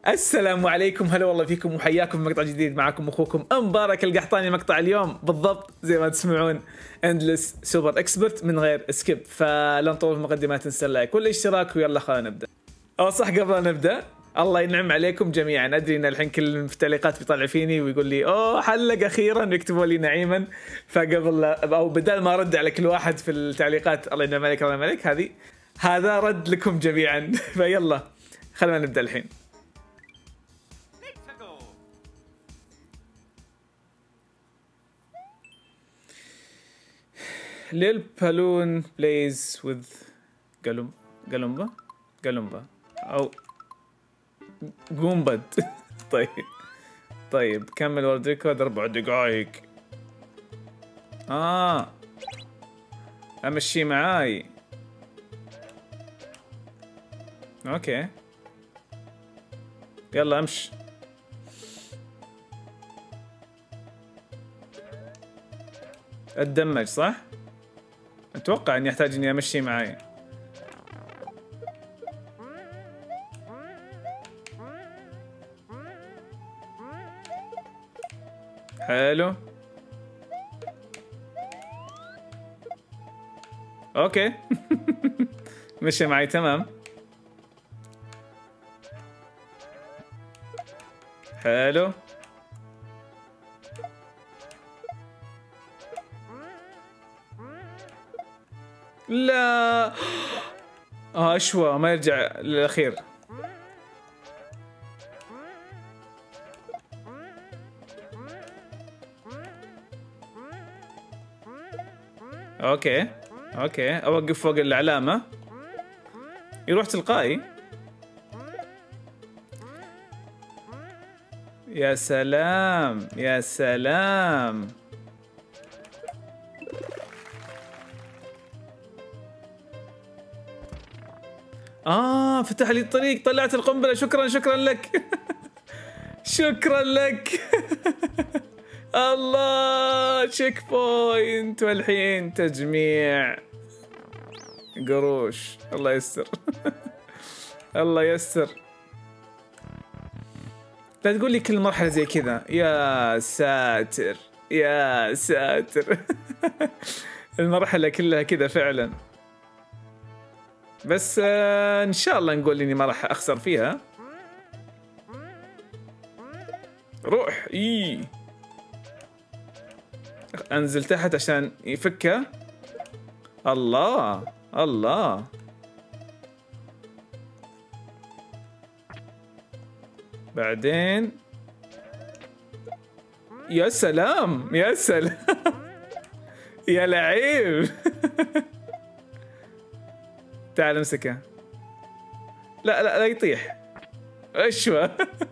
السلام عليكم، هلا والله فيكم وحياكم في مقطع جديد. معكم اخوكم مبارك القحطاني. مقطع اليوم بالضبط زي ما تسمعون اندلس سوبر اكسبرت من غير سكيب، فلا نطول في المقدمة، تنسى اللايك والاشتراك ويلا خلينا نبدا. صح، قبل لا نبدا الله ينعم عليكم جميعا. ادري ان الحين كل في التعليقات بيطلع فيني ويقول لي حلق اخيرا ويكتبوا لي نعيما، فقبل او بدال ما ارد على كل واحد في التعليقات الله ينعم عليك الله ينعم عليك، هذا رد لكم جميعا. فيلا خلينا نبدا الحين. ليل بالون بلايز وذ قلمبا او قومبد. طيب كمل وورد ريكورد 4 دقائق. امشي معاي. اوكي يلا امشي. اتدمج صح؟ اتوقع اني احتاج اني امشي معاي. حلو اوكي. مشي معي تمام. حلو لا اشوى ما يرجع للاخير. اوكي اوقف فوق العلامة يروح تلقائي. يا سلام يا سلام. فتح لي الطريق، طلعت القنبلة. شكرا لك. شكرا لك. الله تشيك بوينت، والحين تجميع قروش. الله يستر. الله يستر. لا تقول لي كل مرحلة زي كذا. يا ساتر يا ساتر. المرحلة كلها كذا فعلا، بس ان شاء الله نقول اني ما راح اخسر فيها. روح انزل تحت عشان يفكها. الله بعدين. يا سلام يا سلام. يا لعيب. تعال امسكه. لا يطيح. اشوى.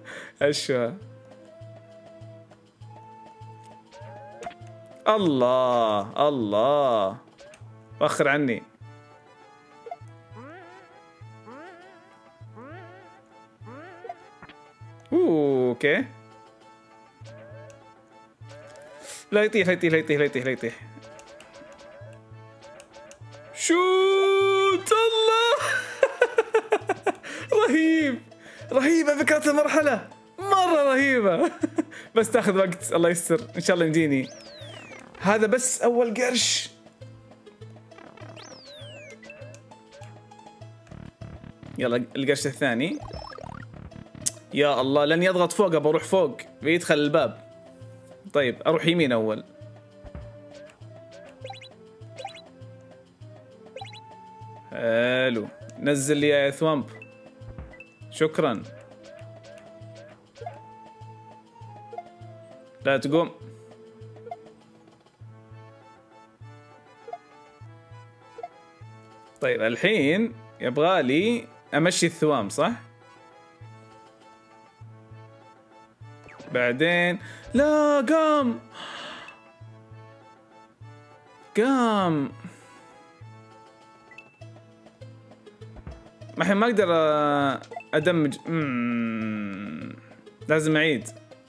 الله وخر عني. اوكي لا يطيح. شوت. الله. رهيبة فكرة المرحلة، مرة رهيبة. بس تاخذ وقت. الله يستر ان شاء الله يمديني. هذا بس اول قرش. يلا القرش الثاني. يا الله لن يضغط فوق، بروح فوق بيدخل الباب. طيب اروح يمين اول. حلو نزل لي يا ثوامب. شكرا. لا تقوم. طيب الحين يبغالي امشي الثوام صح؟ بعدين لا قام. الحين ما اقدر ادمج. لازم اعيد.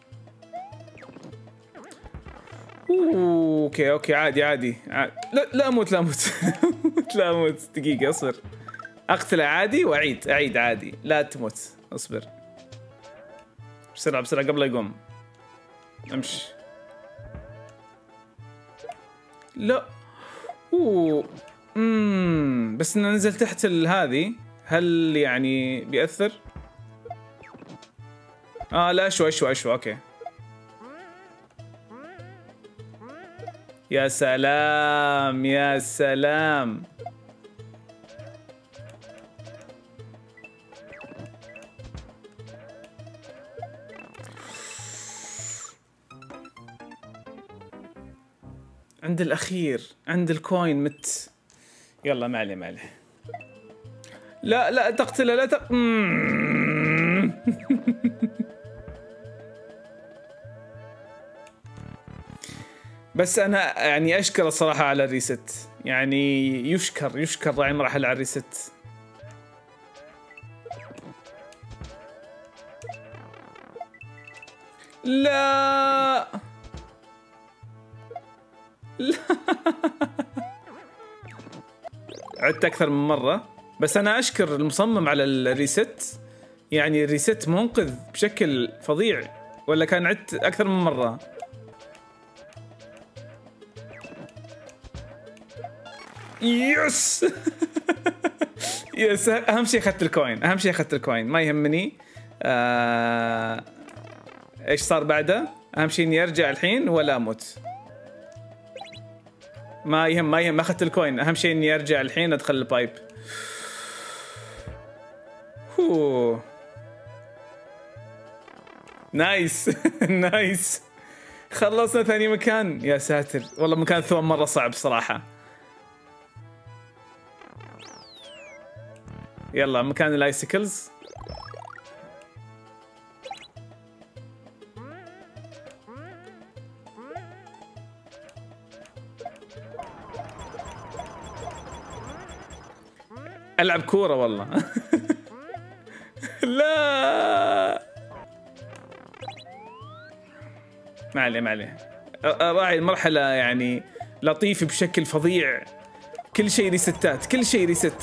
اوكي عادي. لا اموت. لا اموت. دقيقة اصبر. اقتله عادي واعيد عادي. لا تموت اصبر. بسرعة بسرعة قبل لا يقوم. امشي. لا. اوه. بس انه نزل تحت هذه، هل يعني بيأثر؟ لا، اشوى اوكي. يا سلام يا سلام. عند الأخير، عند الكوين مت. يلا ما عليه. لا تقتله، لا بس أنا يعني أشكر الصراحة على الريست، يعني يشكر راعي المراحل على الريست. لا عدت أكثر من مرة، بس أنا أشكر المصمم على الريست، يعني الريست منقذ بشكل فظيع، ولا كان عدت أكثر من مرة. يس يس. أهم شيء أخذت الكوين، ما يهمني إيش صار بعده. أهم شيء إني أرجع الحين ولا أموت. ما يهم أخذت الكوين، أهم شيء إني أرجع الحين أدخل البايب. أوه. نايس نايس. خلصنا ثاني مكان. يا ساتر والله مكان ثوم مرة صعب صراحة. يلا مكان الايسيكلز. ألعب كورة والله لا ما عليه. راعي المرحلة يعني لطيف بشكل فظيع، كل شيء ريستات، كل شيء ريست،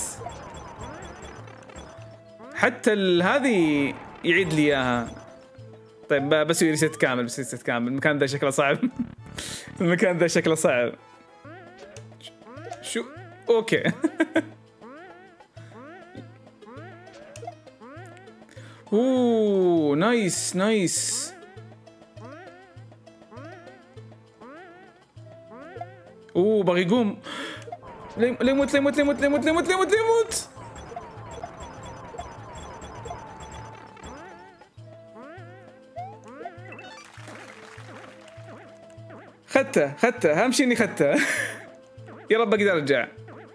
حتى هذه يعيد لي اياها. طيب بسوي ريست كامل، المكان ذا شكله صعب المكان ذا شكله صعب. شو اوكي اوه نايس. اوه بغي يقوم. لا يموت. خدته اهم شيء اني خدته يا رب اقدر ارجع.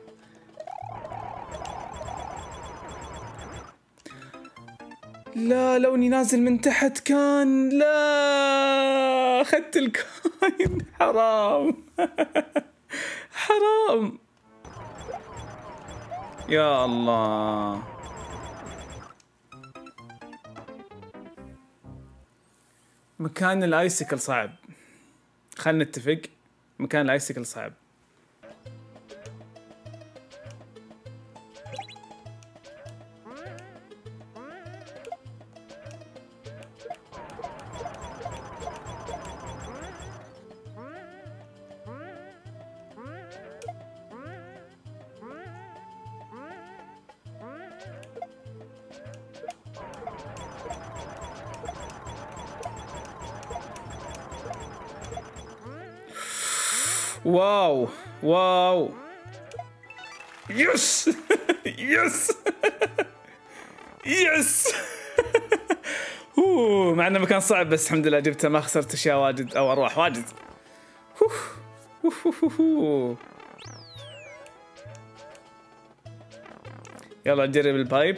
لا لو اني نازل من تحت كان. لا اخذت الكوين حرام حرام يا الله. مكان الايسيكل صعب، خلنا نتفق، مكان الايسيكل صعب. واو يس يس يس مع انه مكان صعب بس الحمد لله جبته، ما خسرت اشياء واجد او ارواح واجد. يلا نجرب البايب.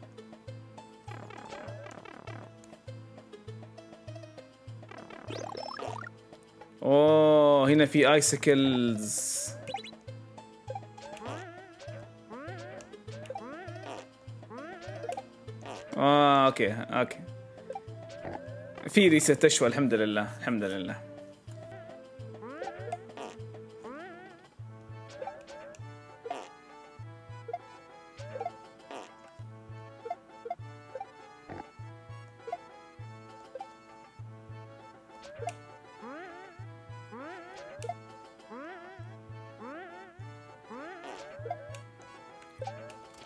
اوه هنا في ايسيكلز. اوكي في ريست اشوى الحمد لله.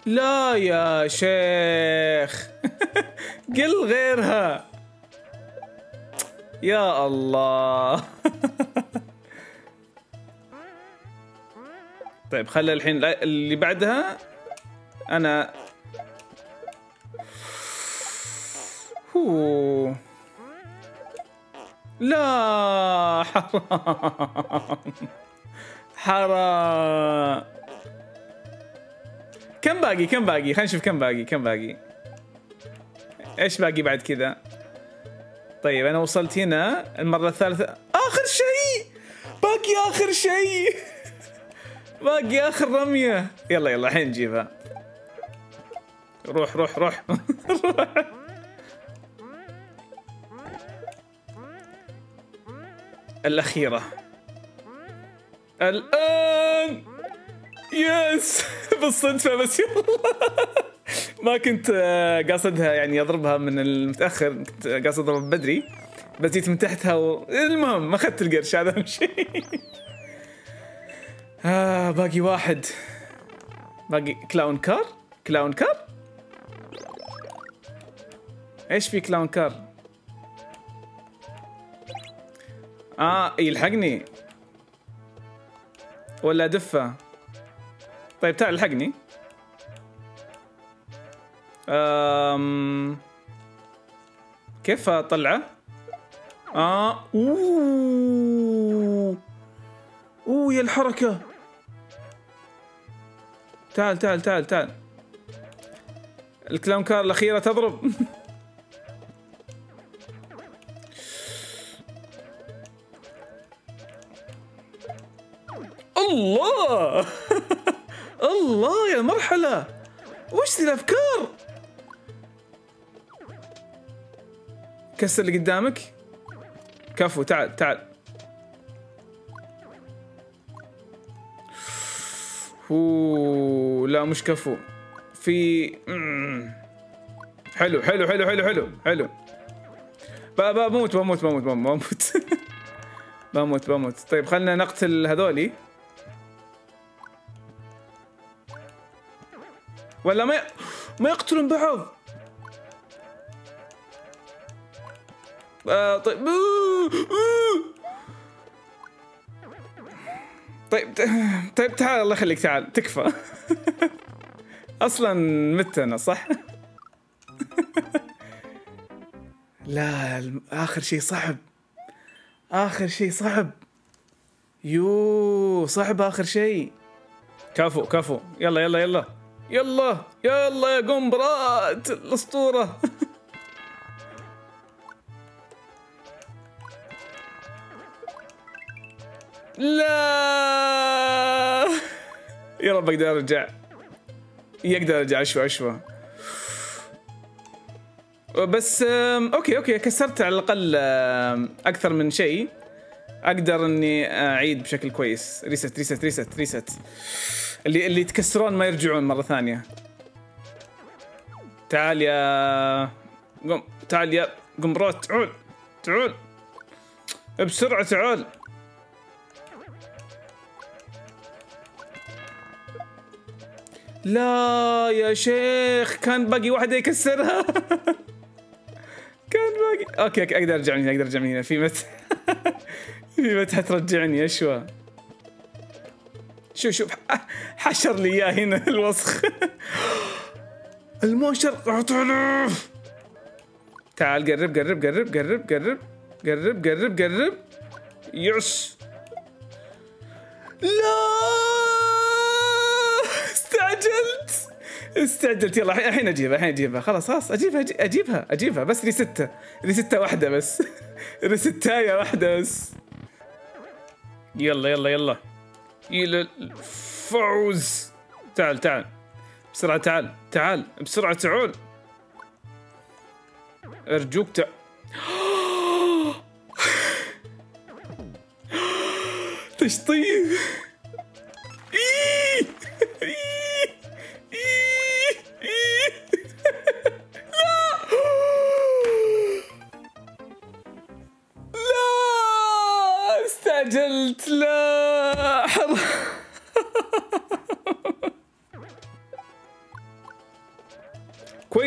لا يا شيخ. قل غيرها يا الله. طيب خلي الحين اللي بعدها انا. هو لا حرام حرام. كم باقي خلينا نشوف كم باقي. ايش باقي بعد كذا؟ طيب انا وصلت هنا المرة الثالثة. اخر شيء باقي، اخر شيء باقي، اخر رمية. يلا الحين نجيبها. روح روح الأخيرة الآن. يس بالصدفة بس يلا. ما كنت قاصدها يعني أضربها من المتأخر، كنت قاصد أضرب بدري بس جيت من تحتها المهم ما أخذت القرش، هذا أهم شيء. باقي واحد، باقي كلاون كار. ايش في كلاون كار؟ يلحقني ولا دفة؟ طيب تعال الحقني. كيف اطلعه؟ يا الحركة. تعال الكلاون كار الأخيرة تضرب. الله. الله يا مرحلة، وش ذي الأفكار؟ كسر اللي قدامك. كفو تعال. لا مش كفو. في حلو. بموت. طيب خلنا نقتل هذولي ولا ما يقتلون بعض. طيب تعال الله يخليك تعال تكفى. اصلا مت انا صح. لا اخر شيء صعب. صعب اخر شيء. كفو يلا يا قنبرات الاسطوره. لا يا رب اقدر ارجع اشوى بس. اوكي كسرت على الاقل اكثر من شيء، اقدر اني اعيد بشكل كويس. ريست اللي يتكسرون ما يرجعون مره ثانيه. تعال يا قنبرات، تعال بسرعه تعال. لا يا شيخ كان باقي واحدة يكسرها. كان باقي. اوكي اقدر ارجع من هنا. في متى ترجعني اشوى. شوف حشر لي اياه هنا الوسخ. الموشر اعطله. تعال قرب. يس. لا استعجلت. يلا الحين اجيبها. خلاص اجيبها بس ريستة واحدة بس. ريستاية واحدة بس. يلا الى الفوز. تعال بسرعة. تعال بسرعة. تعال ارجوك تشطيب. استعجلت. لا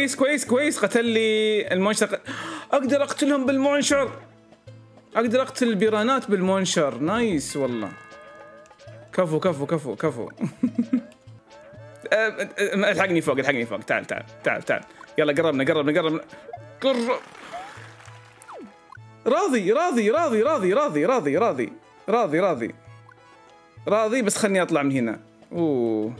كويس كويس كويس، قتل لي المنشر. اقدر اقتلهم بالمنشر، اقدر اقتل البيرانات بالمنشر. نايس والله. كفو كفو كفو كفو. الحقني فوق، الحقني فوق. تعال تعال تعال تعال. يلا قربنا قربنا قربنا. راضي راضي راضي راضي راضي راضي راضي راضي راضي راضي، بس خلني اطلع من هنا. اوه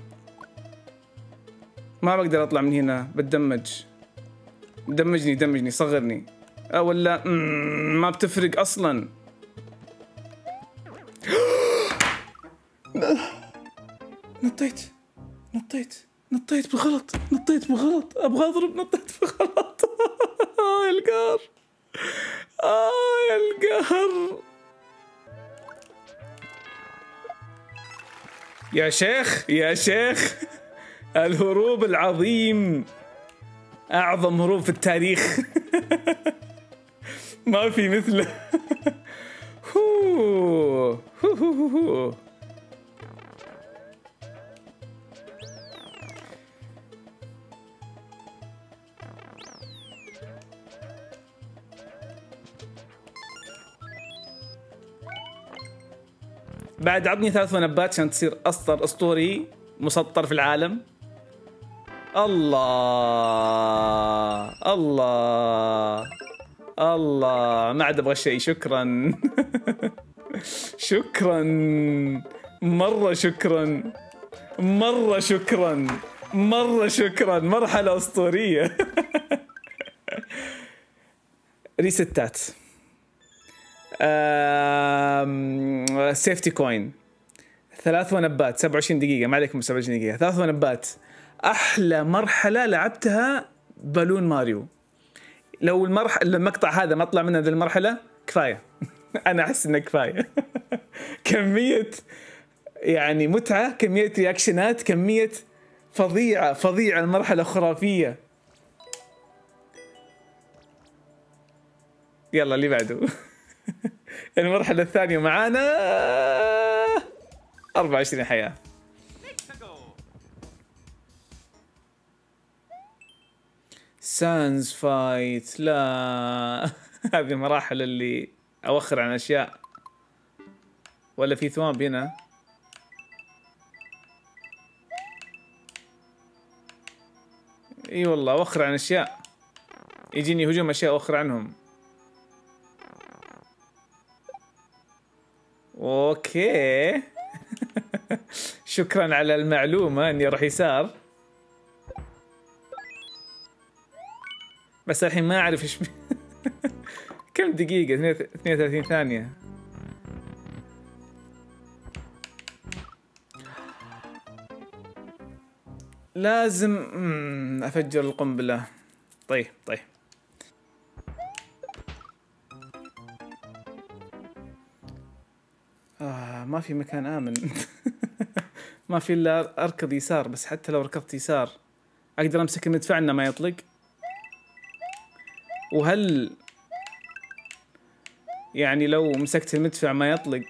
ما بقدر اطلع من هنا، بتدمج. دمجني دمجني صغرني. ولا ما بتفرق اصلا. نطيت نطيت نطيت بغلط، نطيت بغلط. ابغى اضرب، نطيت بغلط. يا القهر، يا القهر يا شيخ يا شيخ. الهروب العظيم، اعظم هروب في التاريخ. ما في مثله. بعد عطني 3 نبات عشان تصير أسطر أسطوري مسطر في العالم. الله الله الله، ما عاد أبغى شيء. شكرا. شكرا مرة، شكرا مرة، شكرا مرة، شكرا. مرحلة أسطورية. ريستات. سيفتي كوين. 3 نبات 27 دقيقة، ما عليكم 27 دقيقة. 3 نبات. أحلى مرحلة لعبتها بالون ماريو. لو المقطع هذا ما طلع منه ذي المرحلة كفاية. أنا أحس إنه كفاية. كمية يعني متعة، كمية رياكشنات، كمية فظيعة فظيعة. المرحلة خرافية. يلا اللي بعده. المرحلة الثانية معانا 24 حياة. سانز فايت. لا. هذه مراحل اللي أوخر عن أشياء. ولا في ثواب هنا. اي والله أوخر عن أشياء. يجيني هجوم أشياء أوخر عنهم. اوكي. شكرا على المعلومة اني اروح يسار. بس الحين ما اعرف ايش. كم دقيقة؟ 32 ثانية. لازم افجر القنبلة. طيب طيب. ما في مكان آمن. ما في إلا أركض يسار. بس حتى لو ركضت يسار أقدر أمسك المدفع إنه ما يطلق. وهل يعني لو مسكت المدفع ما يطلق،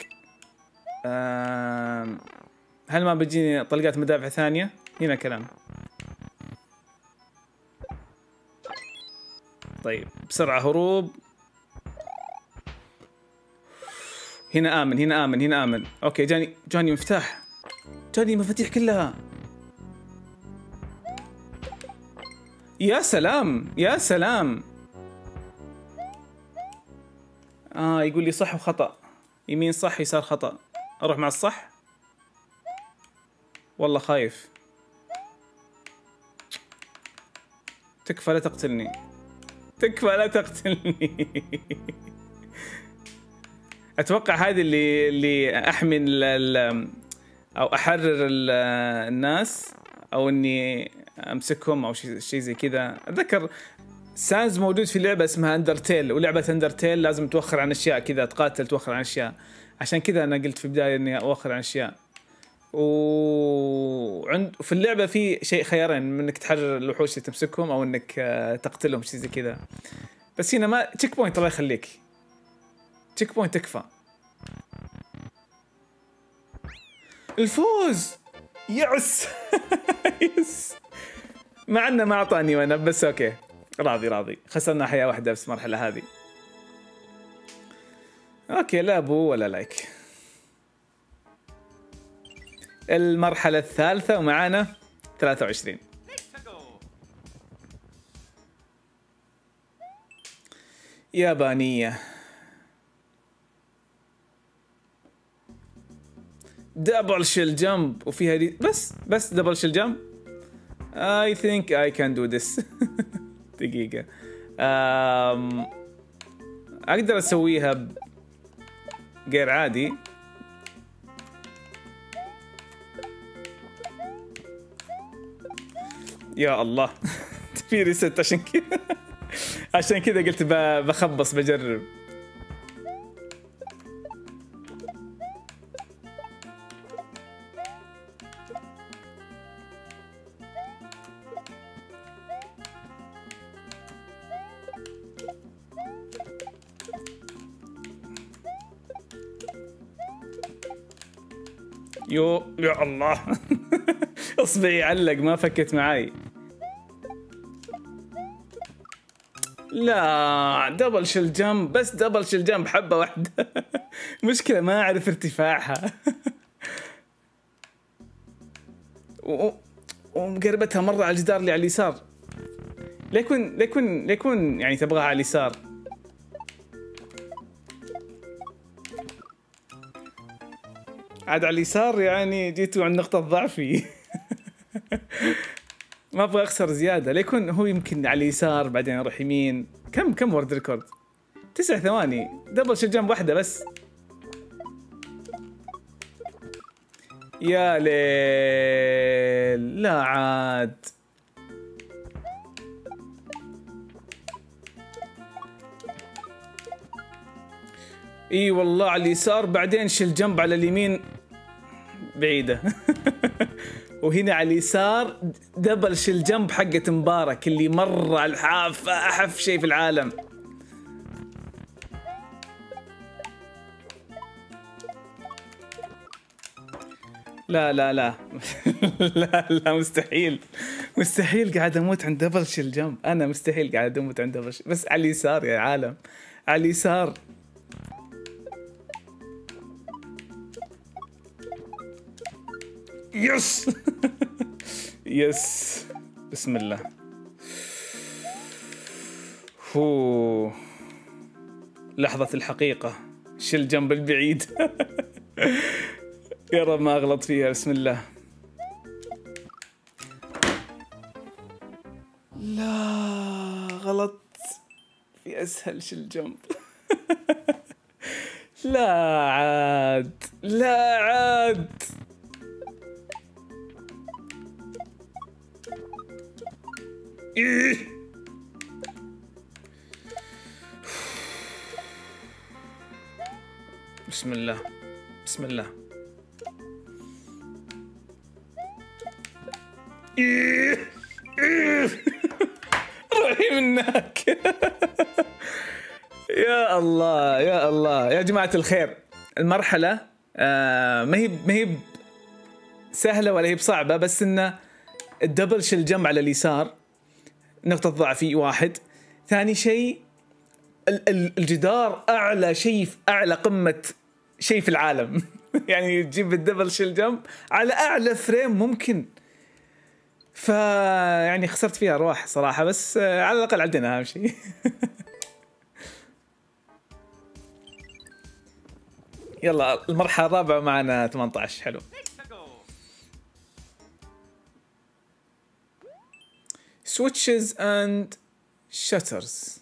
هل ما بتجيني طلقات مدافع ثانية؟ هنا كلام. طيب بسرعة هروب. هنا آمن، هنا آمن، هنا آمن. أوكي جاني مفتاح. جاني مفاتيح كلها. يا سلام يا سلام. يقول لي صح وخطأ. يمين صح يسار خطأ. أروح مع الصح. والله خايف. تكفى لا تقتلني. تكفى لا تقتلني. اتوقع هذه اللي احمي او احرر الناس، او اني امسكهم، او شيء زي كذا. اتذكر سانز موجود في لعبه اسمها اندرتيل، ولعبه اندرتيل لازم توخر عن اشياء كذا، تقاتل توخر عن اشياء. عشان كذا انا قلت في البدايه اني اوخر عن اشياء. وفي اللعبه في شيء خيارين، من انك تحرر الوحوش اللي تمسكهم، او انك تقتلهم، شيء زي كذا. بس هنا ما تشيك بوينت. الله يخليك، تشيك بوينت تكفى. الفوز. يس. يس. مع انه ما اعطاني وانا بس اوكي راضي خسرنا حياة واحدة بس المرحلة هذه. اوكي لا بو ولا لايك. المرحلة الثالثة ومعانا 23. يابانية. دبل شيل جمب وفيها دي بس دبل شيل جمب. I think I can do this. دقيقة. أقدر أسويها غير عادي. يا الله. في ريست عشان كذا. عشان كذا قلت بخبص بجرب. يا الله. اصبعي علق ما فكت معاي. لا دبل شيل جمب بس دبل شيل جمب حبة واحدة. مشكلة ما أعرف ارتفاعها. ومقربتها مرة على الجدار اللي على اليسار. ليكون يعني تبغاها على اليسار. عاد على اليسار يعني جيتوا عند نقطة ضعفي. ما ابغى اخسر زياده. ليكون هو يمكن على اليسار بعدين اروح يمين. كم ورد ريكورد؟ 9 ثواني. دبل شيل جنب واحده بس. يا ليل لا عاد. اي والله على اليسار بعدين شيل جنب على اليمين بعيده. وهنا على اليسار دبل شيل جمب حقة مبارك اللي مرة على الحافة أحف شيء في العالم. لا لا لا. لا لا مستحيل قاعد أموت عند دبل شيل جمب. أنا مستحيل قاعد أموت عند دبل شيل. بس على اليسار يا عالم على اليسار. يس. يس بسم الله. هو لحظة الحقيقة. شيل جنب البعيد. يا رب ما أغلط فيها. بسم الله. لا غلط في أسهل شيل جنب. لا عاد لا عاد. بسم الله بسم الله. روحي منك. يا الله يا الله يا جماعة الخير. المرحلة ما هي سهلة ولا هي بصعبة. بس إنه الدبل شيل جمب على اليسار نقطة ضعفي واحد. ثاني شيء الجدار أعلى شيء أعلى قمة شيء في العالم. يعني تجيب الدبل شيل جمب على أعلى فريم ممكن. يعني خسرت فيها أرواح صراحة. بس على الأقل عدنا أهم شيء. يلا المرحلة الرابعة معنا 18. حلو. switches and shutters.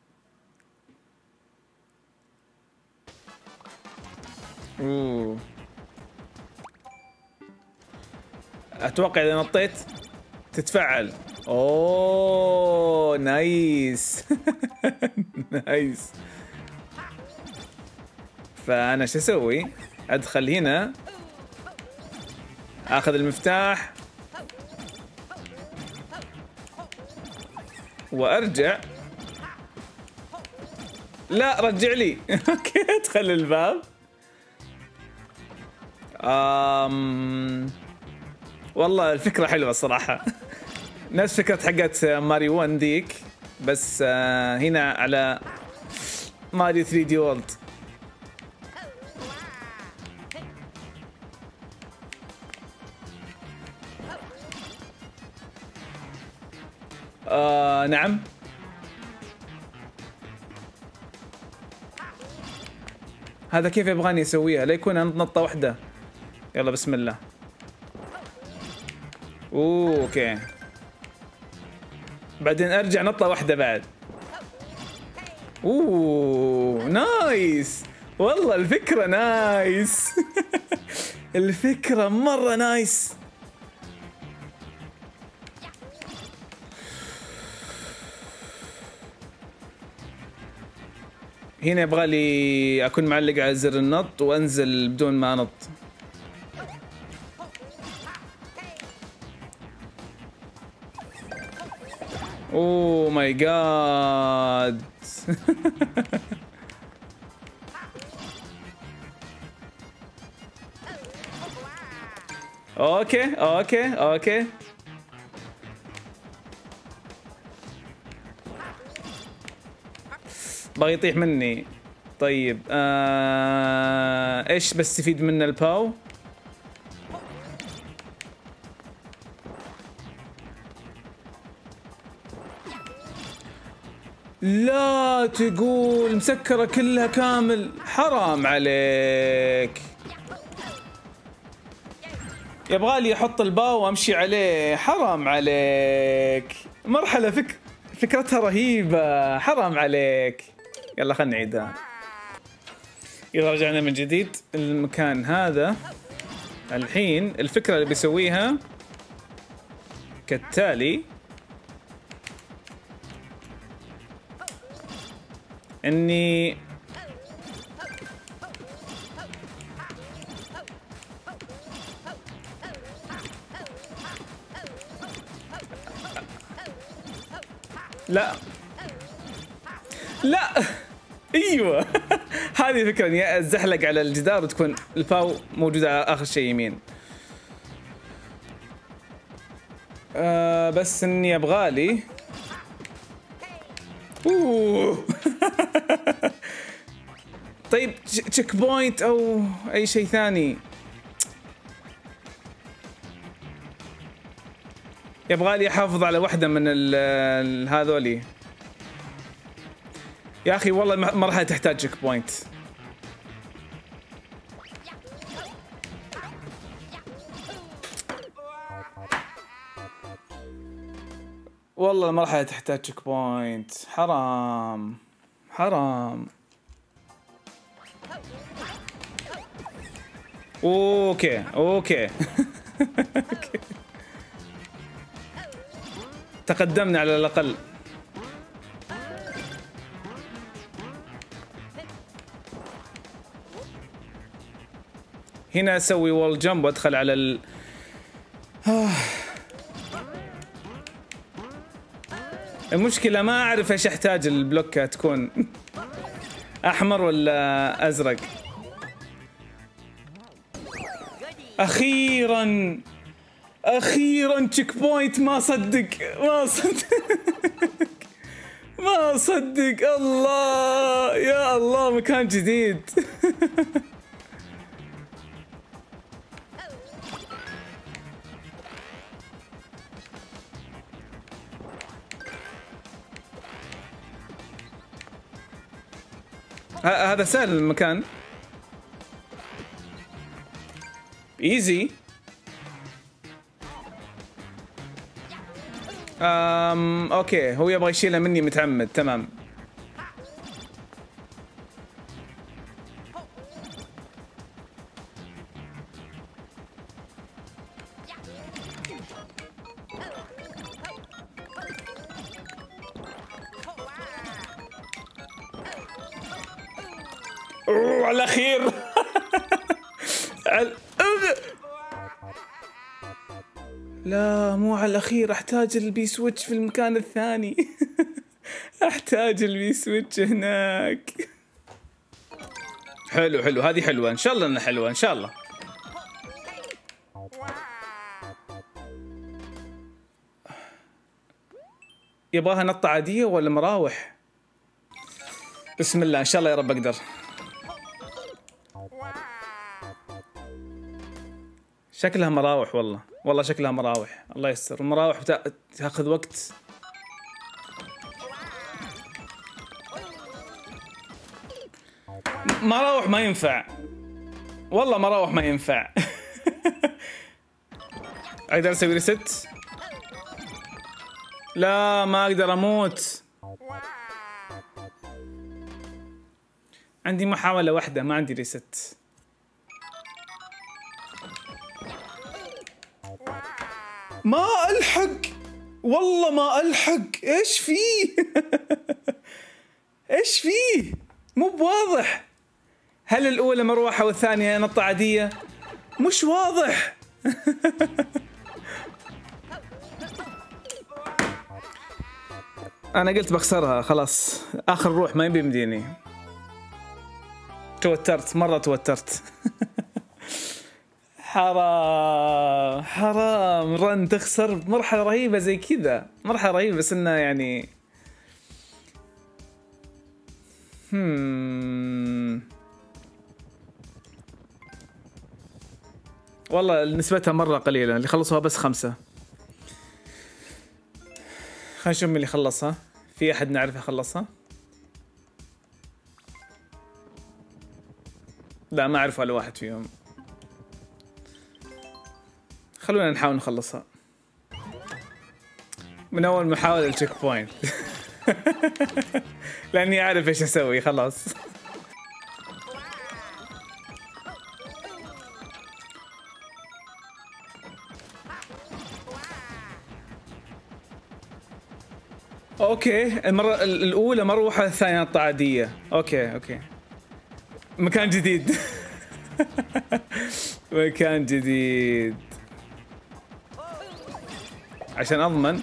اوه اتوقع اذا نطيت تتفعل. اوه نايس. نايس. فانا شو اسوي؟ ادخل هنا اخذ المفتاح وارجع. لا رجع لي. اوكي ادخل الباب. والله الفكرة حلوة الصراحة. نفس فكرة حقت ماريو 1 ديك، بس هنا على ماريو 3 دي وورلد. نعم. هذا كيف يبغاني اسويها؟ لا يكون نطة واحدة. يلا بسم الله. اوكي. بعدين ارجع نطة واحدة بعد. نايس. والله الفكرة نايس. الفكرة مرة نايس. هنا يبغالي اكون معلق على زر النط وانزل بدون ما انط. اوه ماي جاد. اوكي اوكي اوكي. بغى يطيح مني. طيب ايش بستفيد من الباو؟ لا تقول مسكرة كلها كامل، حرام عليك. يبغالي احط الباو وامشي عليه، حرام عليك. مرحلة فكرتها رهيبة، حرام عليك. يلا خلنا نعيدها. إذا رجعنا من جديد المكان هذا، الحين الفكرة اللي بيسويها كالتالي: اني لا لا ايوه. هذه الفكرة، اني اتزحلق على الجدار وتكون الباو موجودة على اخر شيء يمين. بس اني ابغالي طيب تشيك بوينت او اي شيء ثاني. يبغالي احافظ على واحدة من هذولي. يا اخي والله مرحلة تحتاج تشيك بوينت. والله المرحلة تحتاج تشيك بوينت. حرام حرام. اوكي اوكي. تقدمنا على الاقل. هنا اسوي وول جمب وادخل على المشكلة ما اعرف ايش احتاج البلوكة تكون. احمر ولا ازرق؟ اخيرا اخيرا تشيك بوينت. ما صدق ما صدق. ما صدق. الله يا الله، مكان جديد. هذا سهل المكان. ايزي. اوكي، هو يبغى يشيلها مني متعمد. تمام. اوه على الاخير. لا مو على الاخير، احتاج البي سويتش في المكان الثاني. احتاج البي سويتش هناك. حلو حلو، هذه حلوه ان شاء الله انها حلوه ان شاء الله. يبغاها نطة عادية ولا مراوح؟ بسم الله ان شاء الله يا رب اقدر. شكلها مراوح والله، والله شكلها مراوح. الله يستر. المراوح تاخذ وقت. مراوح ما ينفع والله، مراوح ما ينفع. اقدر اسوي ريست؟ لا ما اقدر اموت. عندي محاولة واحدة، ما عندي ريست. ما الحق والله، ما الحق. ايش فيه؟ ايش فيه؟ مو بواضح. هل الاولى مروحة والثانية نطة عادية؟ مش واضح. انا قلت بخسرها خلاص، اخر روح ما يبي يمديني. توترت مرة، توترت. حرام حرام رن تخسر بمرحلة رهيبة زي كذا، مرحلة رهيبة بس انها يعني والله نسبتها مرة قليلة. اللي خلصوها بس 5. خلينا نشوف مين اللي خلصها. في احد نعرفه خلصها؟ لا ما اعرف ولا واحد فيهم. خلونا نحاول نخلصها من اول محاولة التشيك بوينت. لاني اعرف ايش اسوي خلاص. اوكي المرة الاولى مروحة، الثانية نطة عادية. اوكي مكان جديد. مكان جديد عشان اضمن.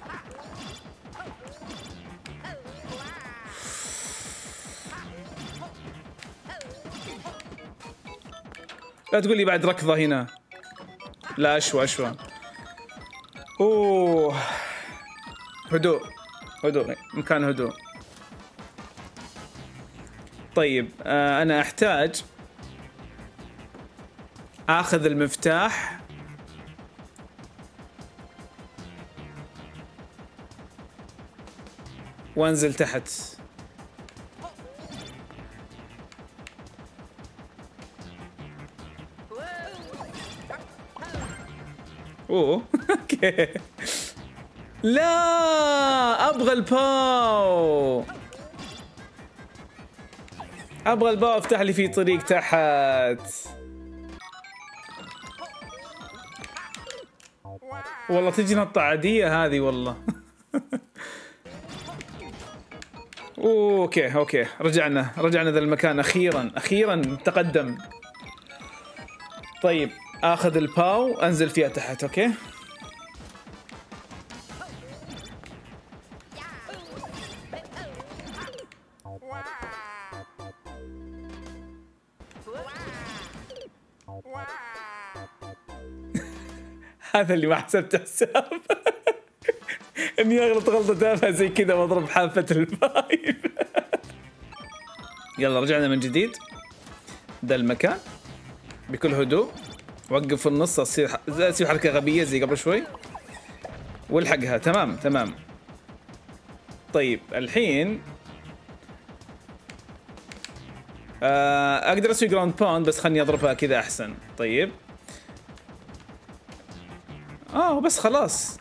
لا تقول لي بعد ركضة هنا. لا اشوى. اوه هدوء مكان هدوء. طيب انا احتاج اخذ المفتاح وانزل تحت. اوه اوكي. لا ابغى الباو، ابغى الباو افتح لي في طريق تحت. والله تجي نطة عادية هذه والله. اوكي رجعنا ذا المكان اخيرا تقدم. طيب اخذ الباو انزل فيها تحت. اوكي هذا اللي ما حسبت حساب. اني اغلط غلطة تافهة زي كذا واضرب حافة الفايف. يلا رجعنا من جديد ده المكان بكل هدوء. وقف في النص، اسوي حركة غبية زي قبل شوي والحقها. تمام. طيب الحين اقدر اسوي جراوند باوند بس خلني اضربها كذا احسن. طيب بس خلاص.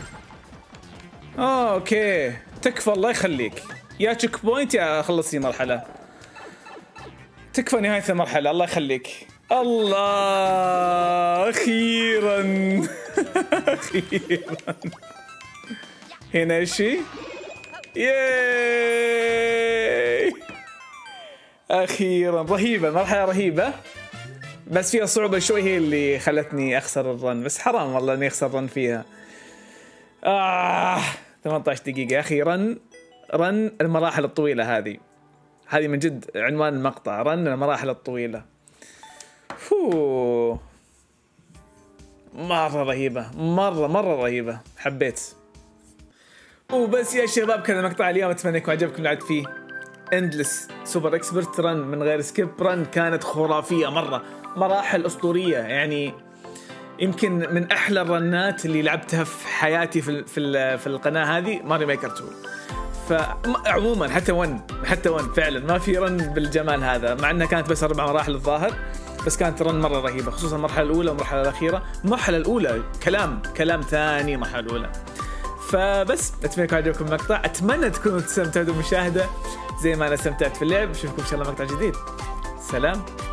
اوكي تكفى الله يخليك يا تشيك بوينت يا خلصي مرحلة. تكفى نهاية المرحلة الله يخليك. الله اخيرا. اخيرا هنا ايشي. ياي اخيرا. رهيبة، مرحلة رهيبة بس فيها صعوبة شوي، هي اللي خلتني اخسر الرن. بس حرام والله اني اخسر الرن فيها. 18 دقيقة يا اخي. رن المراحل الطويلة هذه من جد عنوان المقطع، رن المراحل الطويلة. مرة رهيبة، مرة رهيبة، حبيت. وبس يا شباب، كذا مقطع اليوم، اتمنى يكون عجبكم. لعبت فيه اندلس سوبر اكسبرت رن من غير سكيب. رن كانت خرافيه مره، مراحل اسطوريه، يعني يمكن من احلى الرنات اللي لعبتها في حياتي في القناه هذه، ماري ميكر 2. فعموما حتى 1 فعلا ما في رن بالجمال هذا، مع انها كانت بس 4 مراحل الظاهر، بس كانت رن مره رهيبه، خصوصا المرحله الاولى والمرحله الاخيره. المرحله الاولى كلام ثاني، المرحله الاولى. فبس اتمنى يكون عجبكم المقطع، اتمنى تكونوا استمتعتوا بالمشاهده زي ما انا استمتعت في اللعب. اشوفكم ان شاء الله مقطع جديد. سلام.